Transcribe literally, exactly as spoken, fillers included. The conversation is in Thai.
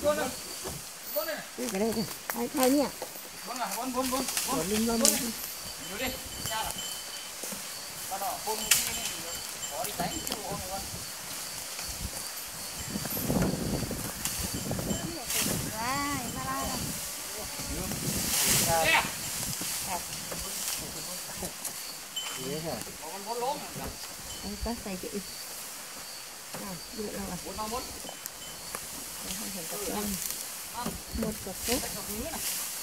นี่ก็ได้จ้ะไอ้ไทยเนี่ยบนอ่ะบนบนบนบนลิมลมอยู่ดิจ้าตลอดคนที่นี่ขอดิใจชูโอ้ยวันว้ายมาแล้วเนี่ยนี่ค่ะบนบนล้มอันก็ใส่ไปอีกอ้าวเยอะแล้วอ่ะบนมาบนให้เห็นกับกันหมดกับเต๊ะ